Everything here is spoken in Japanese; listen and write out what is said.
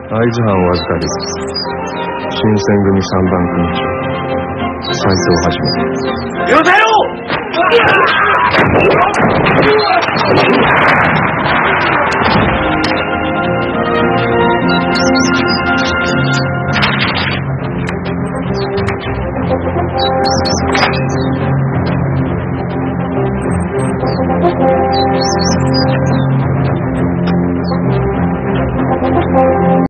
会津藩を預かり新選組3番組長斉藤はじめ。 よせよ。